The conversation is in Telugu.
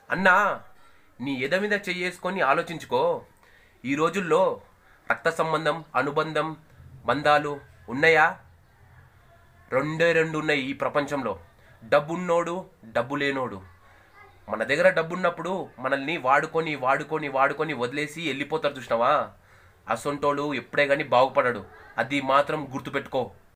అన్నా, నీ ఎద మీద చెయ్యేసుకొని ఆలోచించుకో. ఈ రోజుల్లో రక్త సంబంధం, అనుబంధం, బంధాలు ఉన్నాయా? రెండే రెండు ఉన్నాయి ఈ ప్రపంచంలో. డబ్బున్నోడు, డబ్బు లేనోడు. మన దగ్గర డబ్బున్నప్పుడు మనల్ని వాడుకొని వాడుకొని వాడుకొని వదిలేసి వెళ్ళిపోతారు చూసినావా? అసొంటోడు ఎప్పుడే కానీ బాగుపడాడు. అది మాత్రం గుర్తుపెట్టుకో.